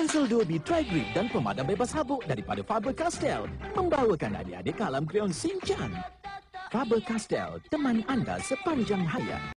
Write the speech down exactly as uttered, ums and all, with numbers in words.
Pensel dua B Dry Grip dan pemadam bebas habuk daripada Faber-Castell membawakan adik-adik ke alam kreon Shinchan. Faber-Castell, teman anda sepanjang hayat.